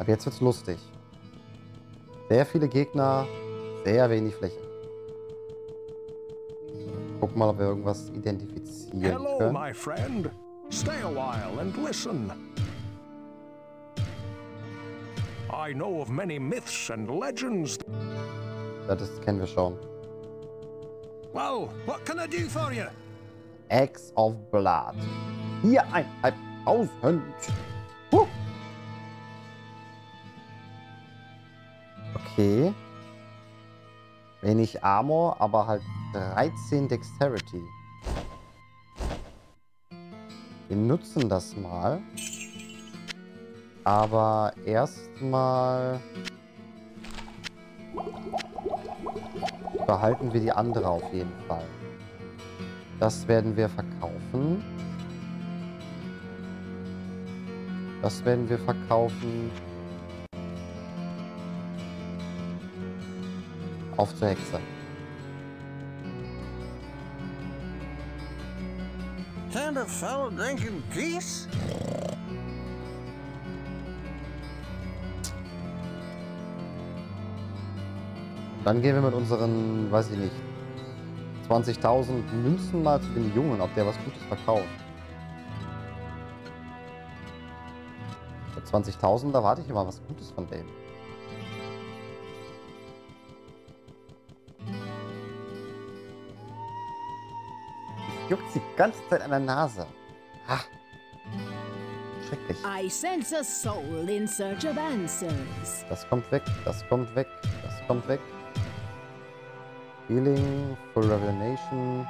Ab jetzt wird's lustig. Sehr viele Gegner, sehr wenig Fläche. Gucken mal, ob wir irgendwas identifizieren Hello, können. my friend. Stay a while and listen. I know of many myths and legends. Das kennen wir schon. Well, what can I do for you? Eggs of Blood. Hier 1.500. Okay. Wenig Armor, aber halt 13 Dexterity. Wir nutzen das mal. Aber erstmal behalten wir die andere auf jeden Fall. Das werden wir verkaufen. Das werden wir verkaufen. Auf zur Hexe. Can't a fellow drink in peace? Dann gehen wir mit unseren, weiß ich nicht, 20.000 Münzen mal zu dem Jungen, ob der was Gutes verkauft. Für 20.000, da warte ich immer was Gutes von dem. Ich juckt die ganze Zeit an der Nase. Ha. Schrecklich. I sense a soul in search of answers. Das kommt weg, das kommt weg, das kommt weg. Healing, Full Revelation,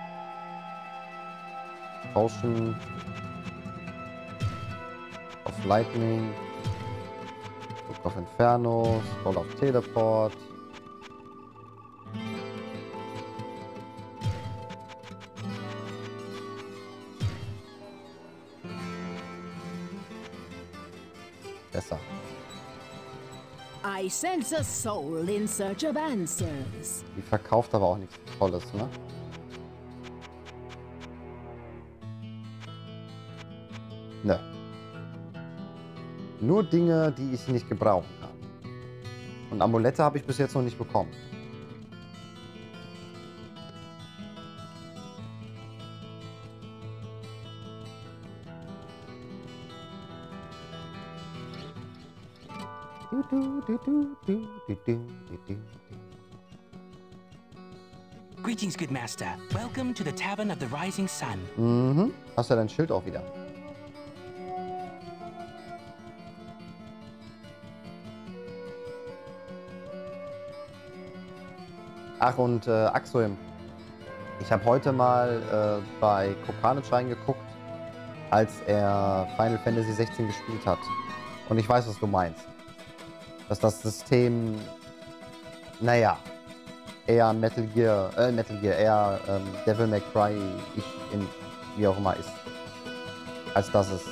Potion of Lightning, Book of Inferno, Scroll of Teleport. Besser. I sense a soul in search of answers. Die verkauft aber auch nichts Tolles, ne? Ne. Nur Dinge, die ich nicht gebrauchen kann. Und Amulette habe ich bis jetzt noch nicht bekommen. Greetings, good master. Welcome to the Tavern of the Rising Sun. Mhm. Hast du dein Schild auch wieder? Ach, und Axoim. Ich habe heute mal bei Kopanich reingeguckt, als er Final Fantasy 16 gespielt hat. Und ich weiß, was du meinst. Dass das System, naja, eher Metal Gear, eher Devil May Cry, wie auch immer ist. Als dass es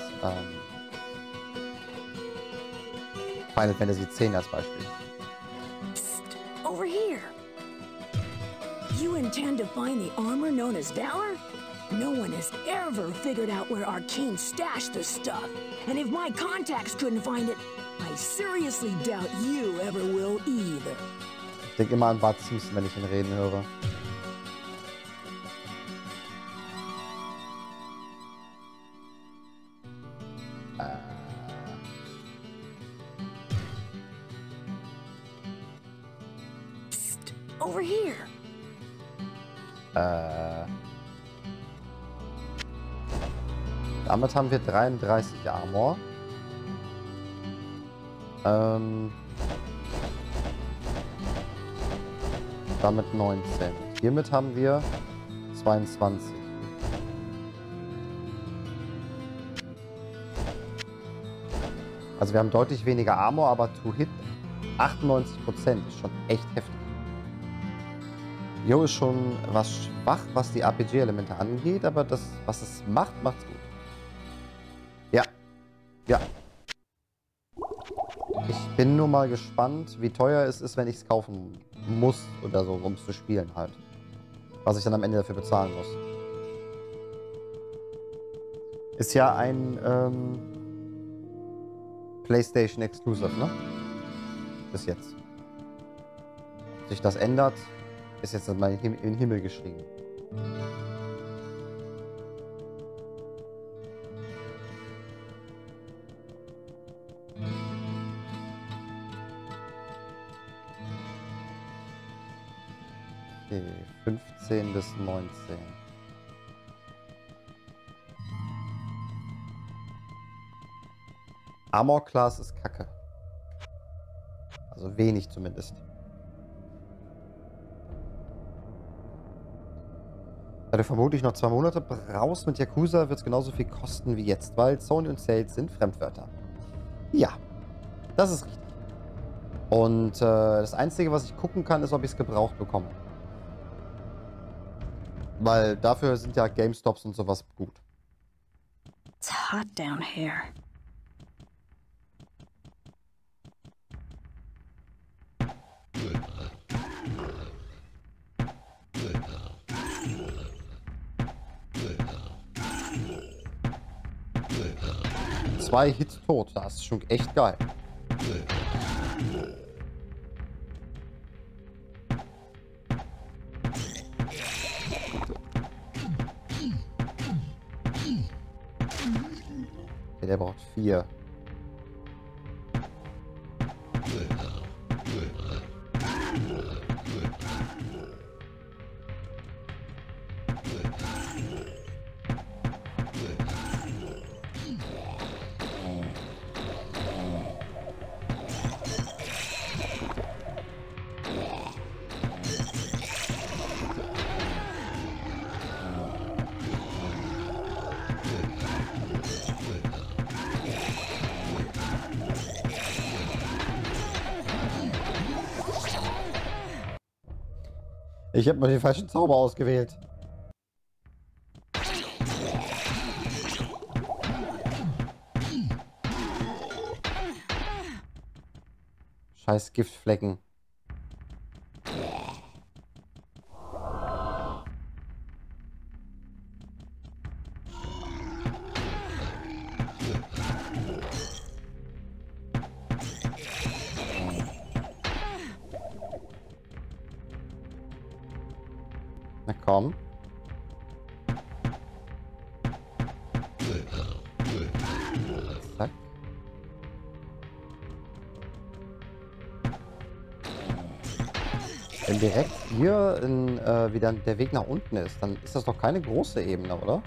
Final Fantasy 10 als Beispiel. Psst, over here. You intend to find the armor known as Valor? No one has ever figured out where Arcane stashed the stuff. And if my contacts couldn't find it, I seriously doubt you ever will either. Ich denke immer an Bart Simpson, wenn ich ihn reden höre. Psst, over here. Damit haben wir 33 Armor. Damit 19. Hiermit haben wir 22. Also wir haben deutlich weniger Armor, aber to hit 98% ist schon echt heftig. Jo ist schon was schwach, was die RPG-Elemente angeht, aber das, was es macht, macht's gut. Ja. Ja. Ich bin nur mal gespannt, wie teuer es ist, wenn ich es kaufen muss oder so, um es zu spielen halt. Was ich dann am Ende dafür bezahlen muss. Ist ja ein PlayStation Exclusive, ne? Bis jetzt. Ob sich das ändert, ist jetzt mal in den Himmel geschrieben. Okay, 15 bis 19. Armor Class ist kacke. Also wenig zumindest. Da du vermutlich noch 2 Monate brauchst mit Yakuza, wird es genauso viel kosten wie jetzt, weil Sony und Sales sind Fremdwörter. Ja, das ist richtig. Und das Einzige, was ich gucken kann, ist, ob ich es gebraucht bekomme. Weil dafür sind ja GameStops und sowas gut. It's hot down here. Zwei Hits tot, das ist schon echt geil. Okay, der braucht 4. Ich habe mal den falschen Zauber ausgewählt. Scheiß Giftflecken. Na komm. Zack. Wenn direkt hier wieder der Weg nach unten ist, dann ist das doch keine große Ebene, oder?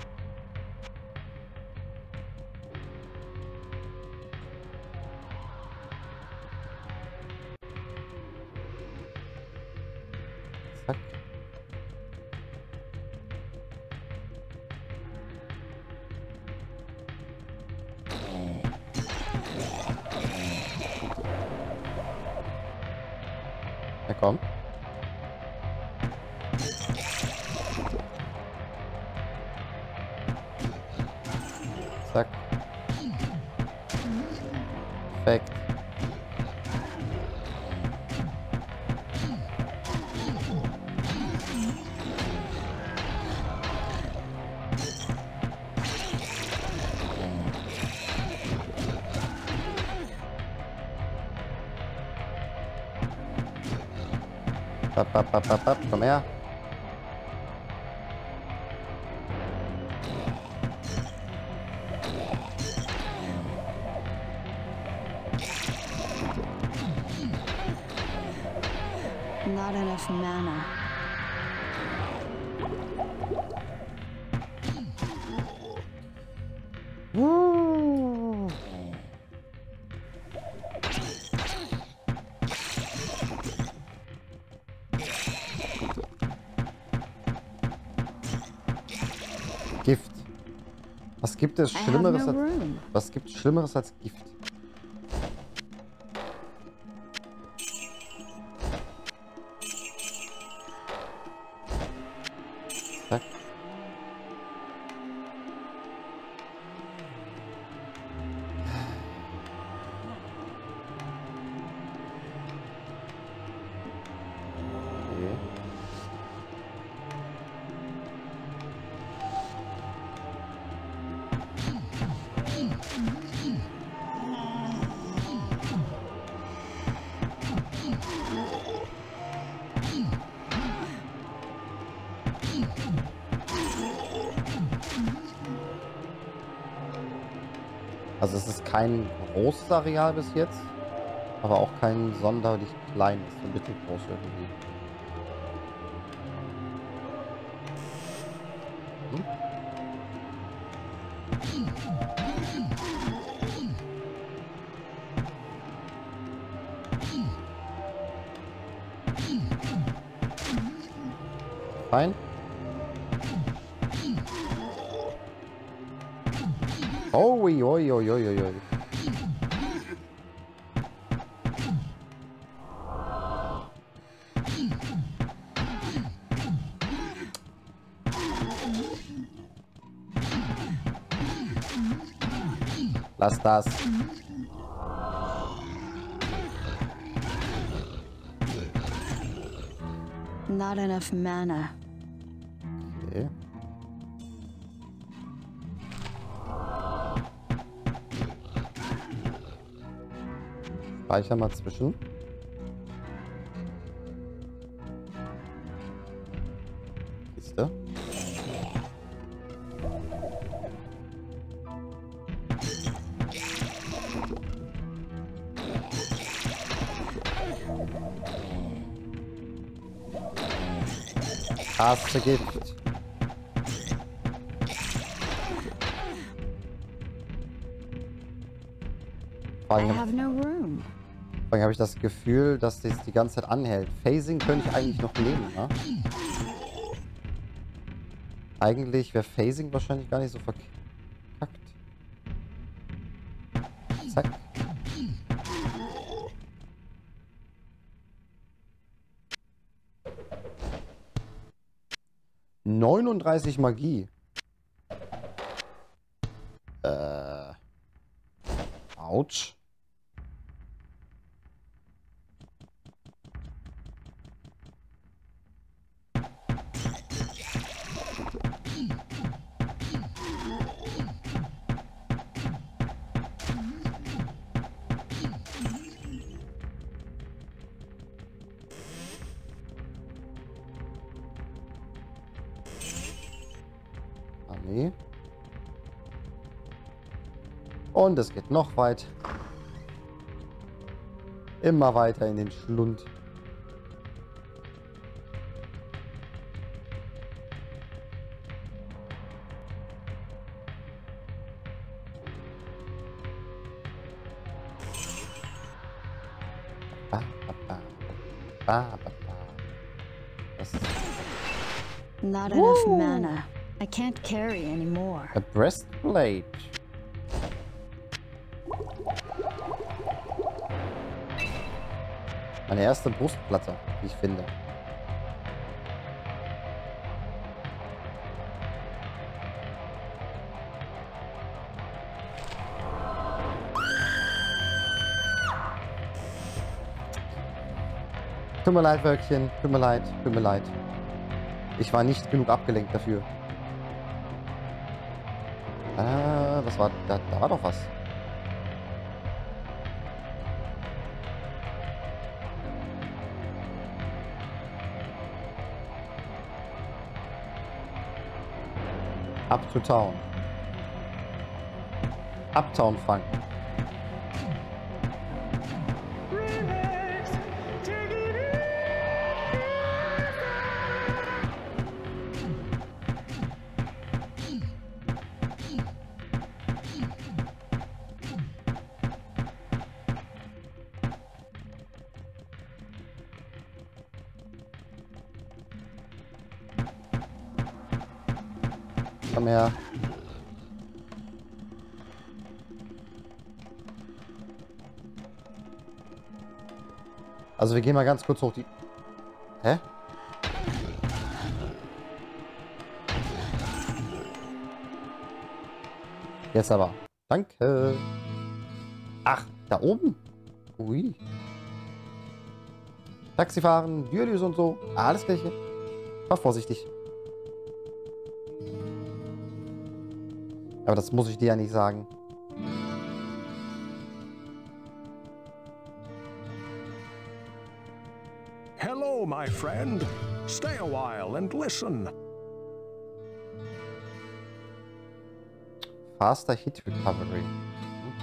Zack. Na komm. Zack. Perfekt. Komm her. Not enough mana. Gift. Was gibt es Schlimmeres als, was gibt es Schlimmeres als Gift? Zack. Okay. Also es ist kein großes Areal bis jetzt, aber auch kein sonderlich kleines, so mittelgroß irgendwie. Fein. Oi, oi, oi, oi, oi, oi. Lass das. Not enough mana. Okay. Speicher mal zwischen. Kiste. Taste Gift. Vor I allem have no room. habe ich das Gefühl, dass das die ganze Zeit anhält. Phasing könnte ich eigentlich noch nehmen, ne? Eigentlich wäre Phasing wahrscheinlich gar nicht so verkackt. Zack. ...39 Magie. Autsch. Nee. Und es geht noch weit. Immer weiter in den Schlund. Das ist Not enough mana. I can't carry anymore. a breastplate. Meine erste Brustplatte, wie ich finde. Tut mir leid, Wölkchen. Tut mir leid. Tut mir leid. Ich war nicht genug abgelenkt dafür. Was war... Da war doch was. Up to town. Uptown Funk. Komm her. Also wir gehen mal ganz kurz hoch die... Hä? Jetzt aber. Danke. Ach, da oben? Ui. Taxifahren, Dürlüs und so. Alles Gleiche. War vorsichtig. Aber das muss ich dir ja nicht sagen. Hello, my friend. Stay a while and listen. Faster Hit Recovery.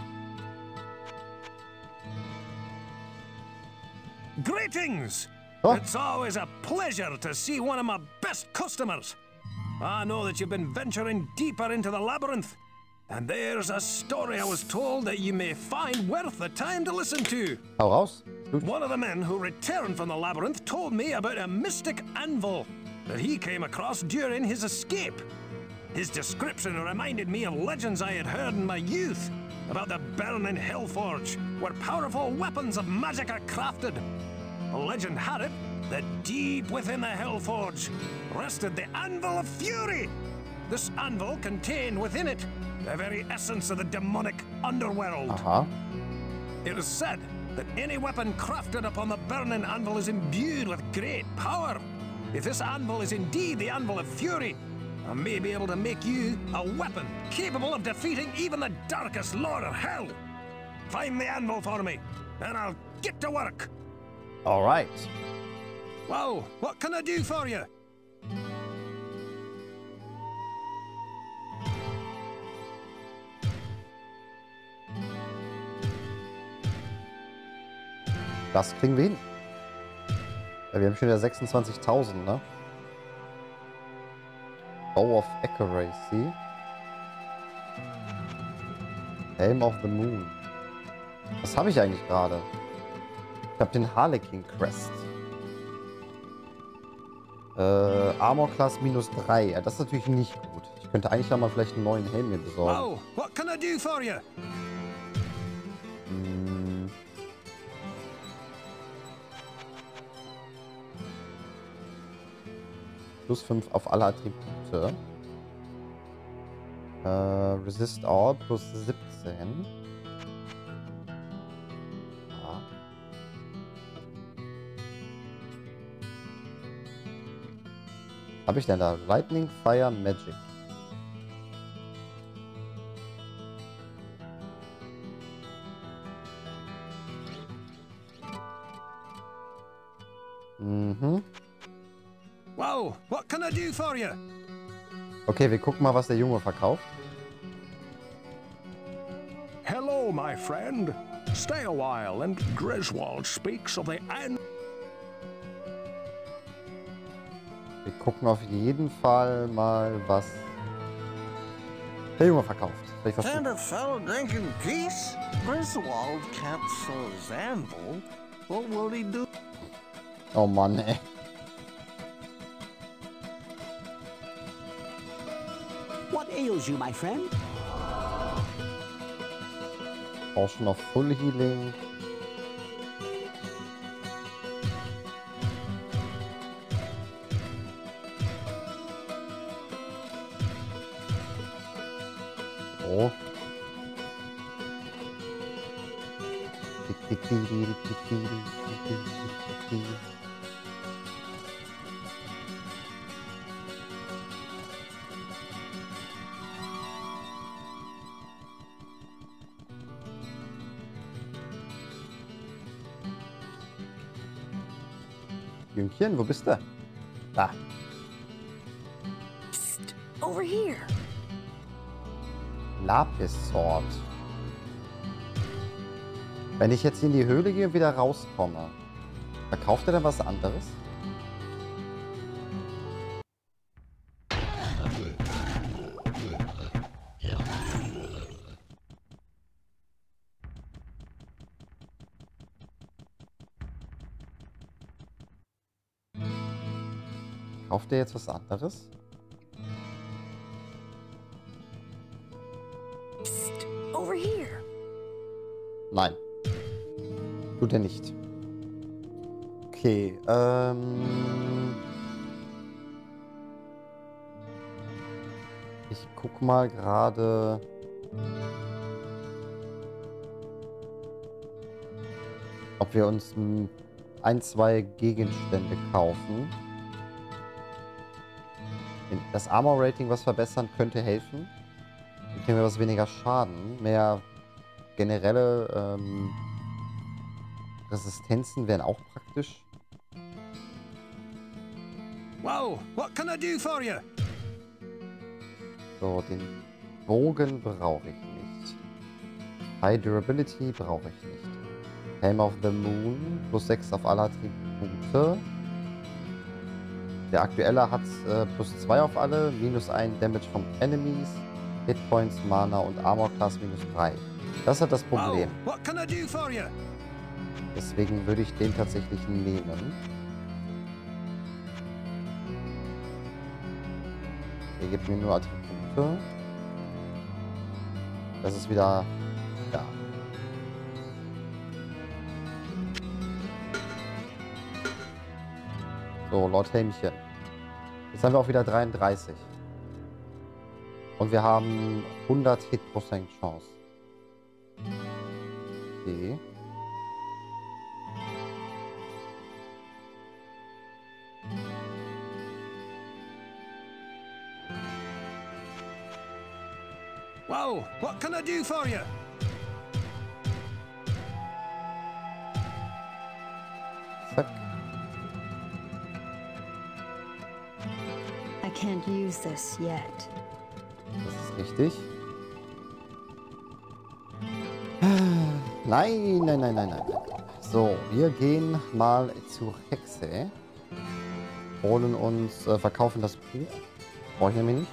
Greetings! Oh. It's always a pleasure to see one of my best customers. I know that you've been venturing deeper into the labyrinth, and there's a story I was told that you may find worth the time to listen to. Hau raus. Gut. One of the men who returned from the labyrinth told me about a mystic anvil that he came across during his escape. His description reminded me of legends I had heard in my youth about the burning Hellforge, where powerful weapons of magic are crafted. The legend had it that deep within the Hellforge rested the Anvil of Fury. This anvil contained within it the very essence of the demonic underworld. Aha. It is said that any weapon crafted upon the burning anvil is imbued with great power. If this anvil is indeed the Anvil of Fury, I may be able to make you a weapon capable of defeating even the darkest lord of hell. Find the anvil for me, and I'll get to work. All right. Well, what can I do for you? Das kriegen wir hin. Ja, wir haben schon wieder 26.000, ne? Bow of Accuracy. Helm of the Moon. Was habe ich eigentlich gerade? Ich habe den Harlequin Crest. Armor Class -3. Ja, das ist natürlich nicht gut. Ich könnte eigentlich auch mal vielleicht einen neuen Helm mir besorgen. Oh, what can I do for you? Plus 5 auf alle Attribute. Resist All plus 17. Ja. Habe ich denn da? Lightning, Fire, Magic. Mhm. Well, what can I do for you? Okay, wir gucken mal, was der Junge verkauft. Hello, my friend. Stay a while, and Griswold speaks of the Wir gucken auf jeden Fall mal, was der Junge verkauft. Vielleicht was And a fellow drinking geese? Griswold can't sell his anvil. What will he do? Oh Mann, ey. What ails you, my friend? Potion of Full Healing. Oh. Jüngchen, wo bist du? Da. Psst, over here. Lapis Sword. Wenn ich jetzt in die Höhle gehe und wieder rauskomme, verkauft er dann was anderes? Kauft er jetzt was anderes? Psst, over here. Nein. Tut er nicht. Okay, ich guck mal gerade. Ob wir uns ein, zwei Gegenstände kaufen. Das Armor-Rating was verbessern könnte helfen. Dann kriegen wir was weniger Schaden. Mehr generelle Resistenzen wären auch praktisch. Well, what can I do for you? So, den Bogen brauche ich nicht. High Durability brauche ich nicht. Helm of the Moon. Plus 6 auf alle Attribute. Der aktuelle hat plus 2 auf alle. Minus 1 Damage from Enemies. Hitpoints, Mana und Armor Class minus 3. Das hat das Problem. Oh, what can I do for you? Deswegen würde ich den tatsächlich nehmen. Der gibt mir nur Attribute. Das ist wieder... Ja. So, Lord Helmchen. Jetzt haben wir auch wieder 33. Und wir haben 100 Hit-Prozent Chance. Okay. Wow, what can I do for you? Zack. I can't use this yet. Das ist richtig. Nein, nein, nein, nein, nein. So, wir gehen mal zur Hexe. Holen uns, verkaufen das Buch. Brauche ich nämlich nicht.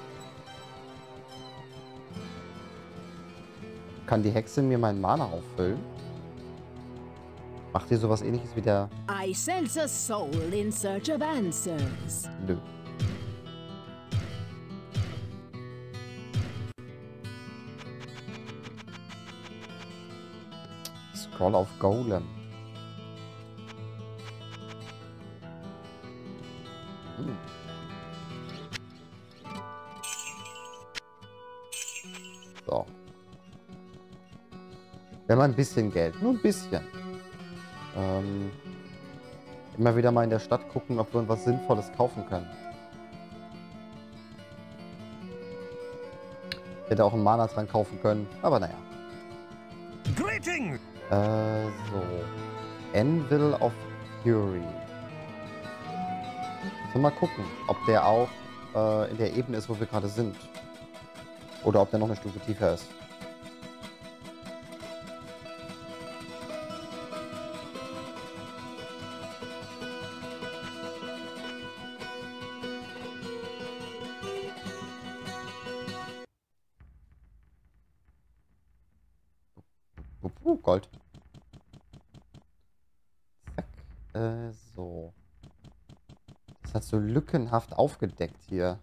Kann die Hexe mir meinen Mana auffüllen? Macht ihr sowas ähnliches wie der... I sense a soul in search of answers. Nö. Scroll auf Golem. So. Wir haben ein bisschen Geld. Nur ein bisschen. Immer wieder mal in der Stadt gucken, ob wir was Sinnvolles kaufen können. Ich hätte auch einen Mana-Trank kaufen können, aber naja. Greetings! So. Anvil of Fury. So, mal gucken, ob der auch in der Ebene ist, wo wir gerade sind. Oder ob der noch eine Stufe tiefer ist. Gold. Zack. So. Das hat so lückenhaft aufgedeckt hier.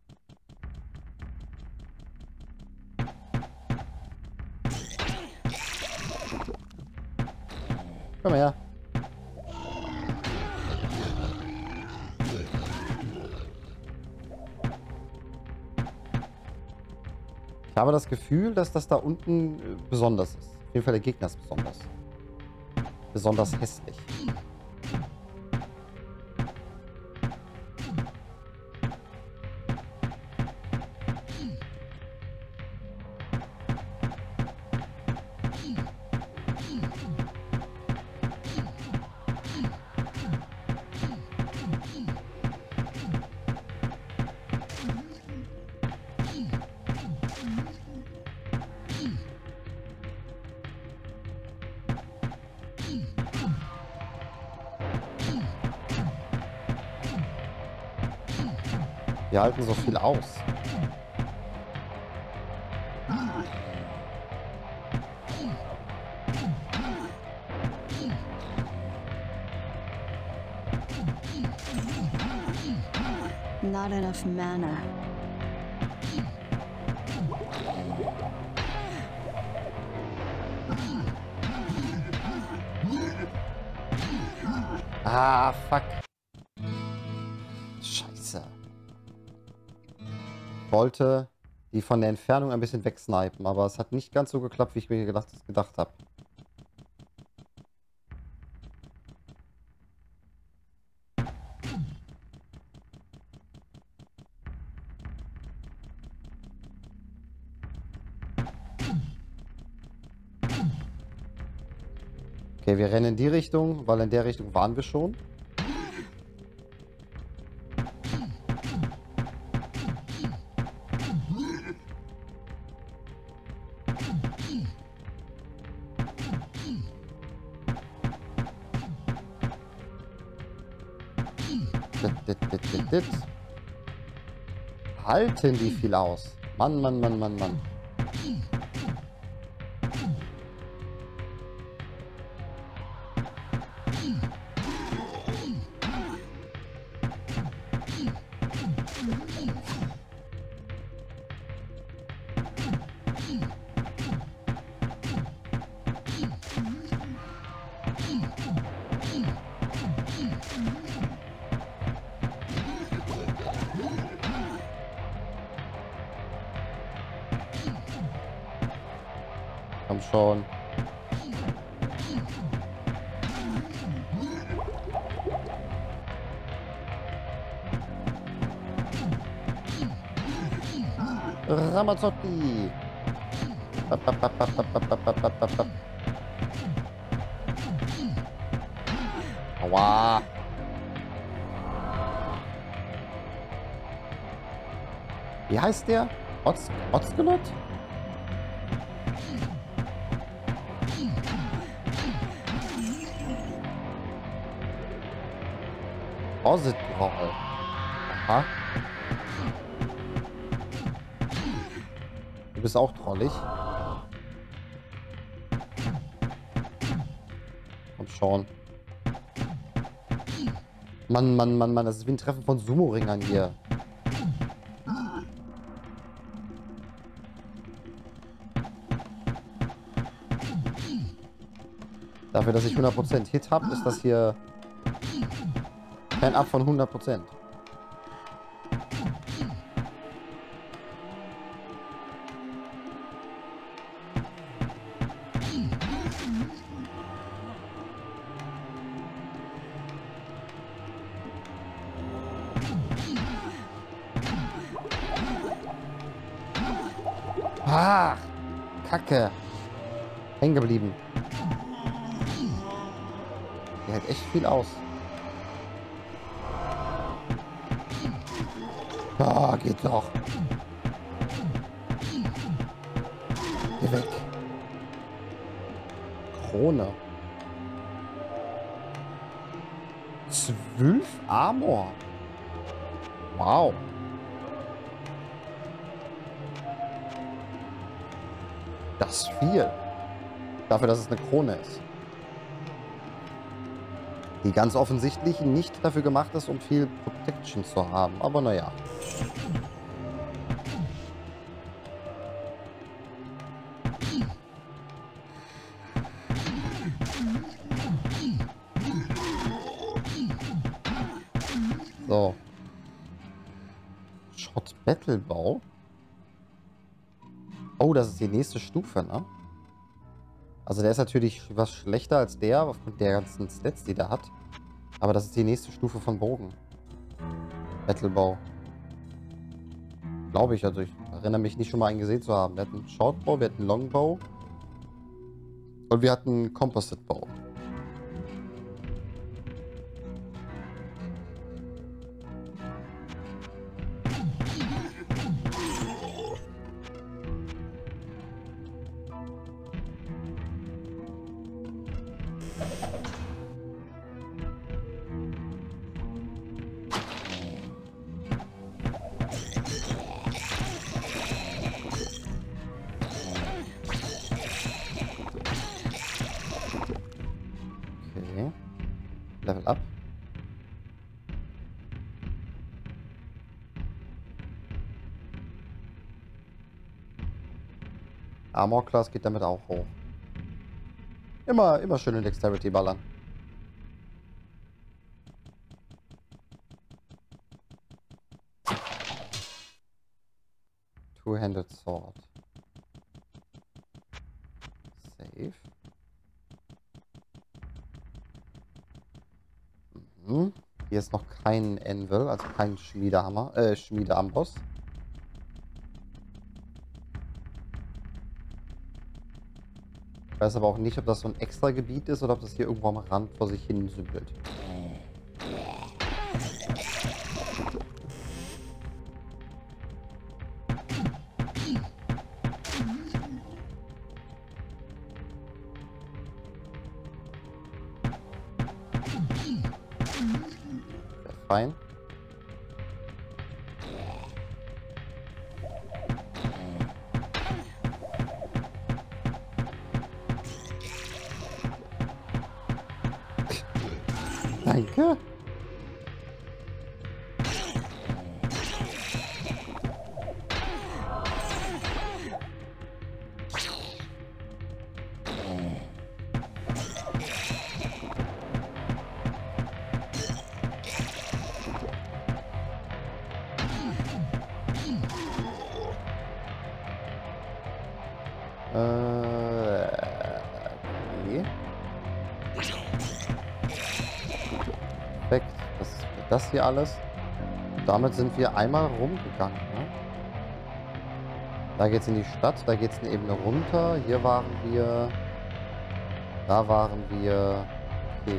Komm her. Ich habe das Gefühl, dass das da unten besonders ist. Auf jeden Fall der Gegner ist besonders. Besonders hässlich. Wir halten so viel aus. Not enough mana. Ah, fuck. Scheiße. Ich wollte die von der Entfernung ein bisschen wegsnipen, aber es hat nicht ganz so geklappt, wie ich mir gedacht habe. Okay, wir rennen in die Richtung, weil in der Richtung waren wir schon. Halten die viel aus. Mann, Mann, Mann, Mann, Mann. Komm schon. Ramazzotti. Aua. Wie heißt der? Otzgelot? Osetrol. Aha. Du bist auch trollig. Komm schon. Mann, Mann, Mann, Mann. Das ist wie ein Treffen von Sumo-Ringern hier. Dafür, dass ich 100% Hit habe, ist das hier fernab von 100%. Ah, Kacke. Hängen geblieben. Der hält echt viel aus. Ah, geht doch. Geh weg. Krone. 12 Armor. Wow. Das ist viel. Dafür, dass es eine Krone ist. Die ganz offensichtlich nicht dafür gemacht ist, um viel Protection zu haben. Aber naja. So. Shot Battlebau. Oh, das ist die nächste Stufe, ne? Also der ist natürlich was schlechter als der, aufgrund der ganzen Stats, die der hat. Aber das ist die nächste Stufe von Bogen. Battlebau. Glaube ich, also ich erinnere mich nicht schon mal einen gesehen zu haben. Wir hatten Shortbow, wir hatten Longbow. Und wir hatten Composite Bow. Level up. Armor Class geht damit auch hoch. Immer schön in Dexterity ballern. Two-handed Sword. Save. Hier ist noch kein Anvil, also kein Schmiedehammer, Schmiedeamboss. Ich weiß aber auch nicht, ob das so ein extra Gebiet ist oder ob das hier irgendwo am Rand vor sich hin sümpelt. Fein. Danke. Okay. Perfekt. Das hier alles. Damit sind wir einmal rumgegangen. Ne? Da geht's in die Stadt, da geht's eine Ebene runter. Hier waren wir. Da waren wir. Okay.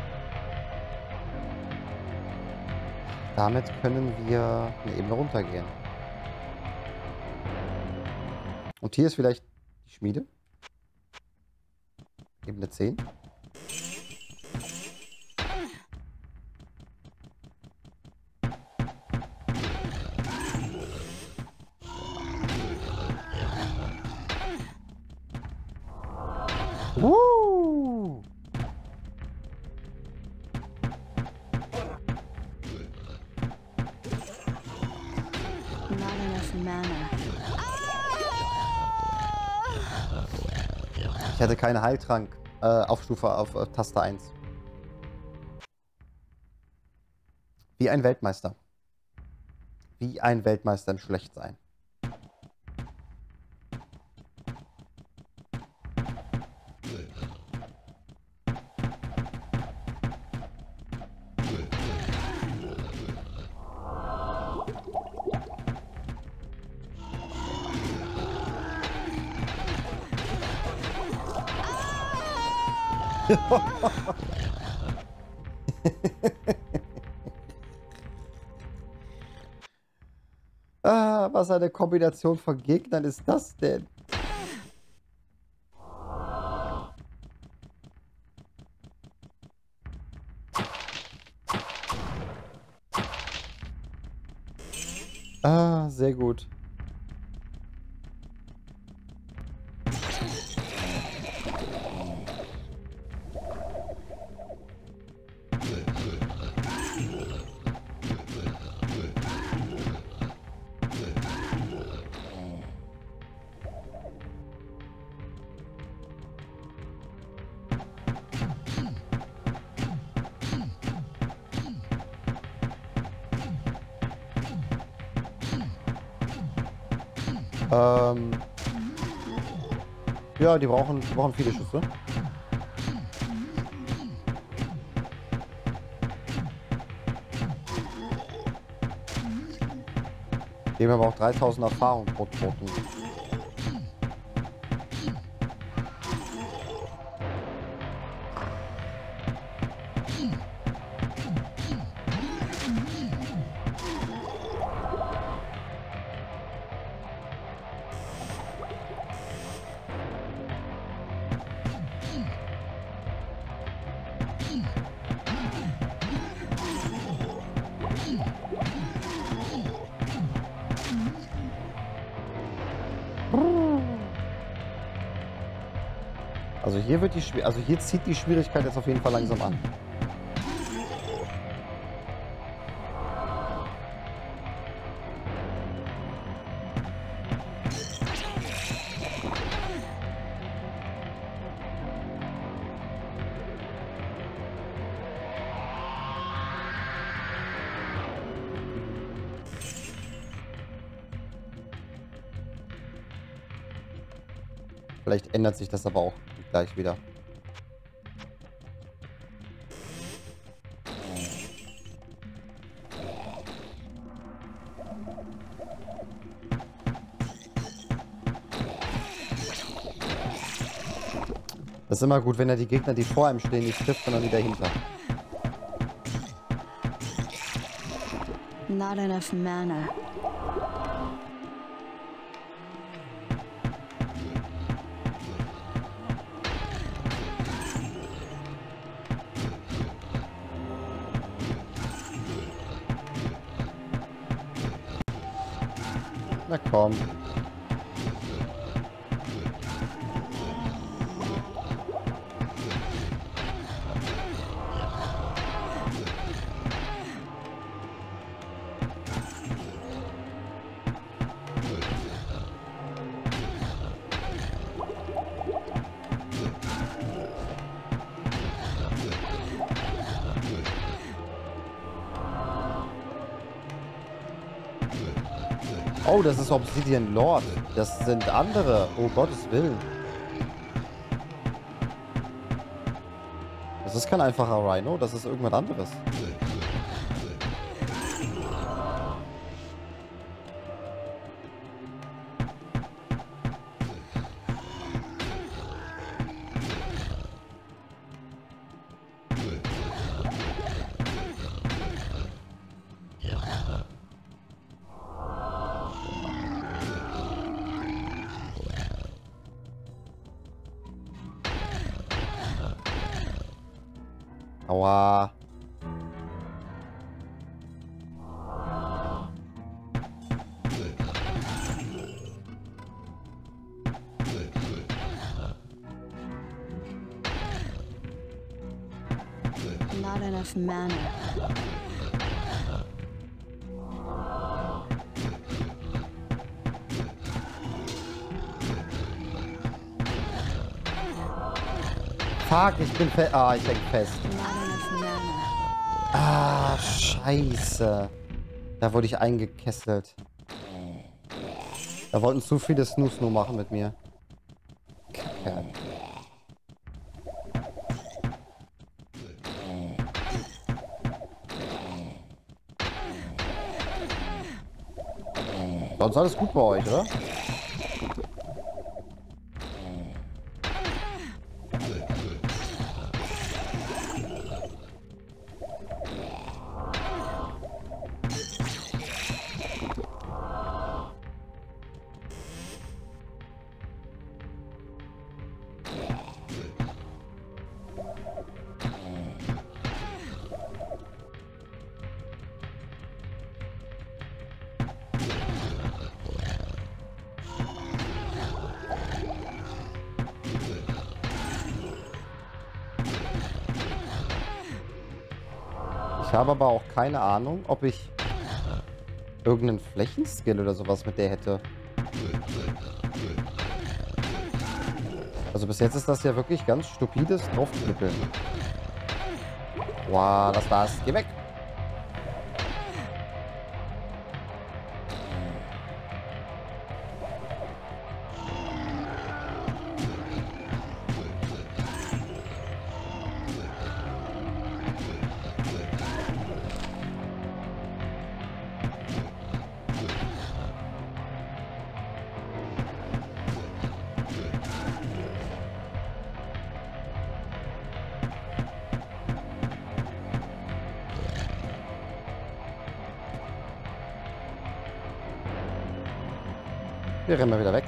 Damit können wir eine Ebene runtergehen. Und hier ist vielleicht die Schmiede. Ebene 10. Not enough mana. Ich hatte keinen Heiltrank auf Taste 1. Wie ein Weltmeister. Wie ein Weltmeister im Schlechtsein. Was eine Kombination von Gegnern ist das denn? Sehr gut. Ja, die brauchen viele Schüsse. Geben aber auch 3000 Erfahrung pro Toten. Also hier hier zieht die Schwierigkeit jetzt auf jeden Fall langsam an. Vielleicht ändert sich das aber auch gleich wieder. Das ist immer gut, wenn er die Gegner, die vor ihm stehen, nicht trifft, sondern die dahinter. Not enough mana. Na komm. Oh, das ist Obsidian Lord. Das sind andere. Oh, Gottes Willen. Das ist kein einfacher Rhino. Das ist irgendwas anderes. Aua. Not enough mana. Fuck, ich bin fest. Ah, ich häng fest. Not enough mana. Ah, scheiße. Da wurde ich eingekesselt. Da wollten zu viele Snooze nur machen mit mir. Kacke. Sonst alles gut bei euch, oder? Ich habe aber auch keine Ahnung, ob ich irgendeinen Flächenskill oder sowas mit der hätte. Also bis jetzt ist das ja wirklich ganz stupides Draufklippeln. Wow, lass das. Geh weg. Wir rennen mal wieder weg.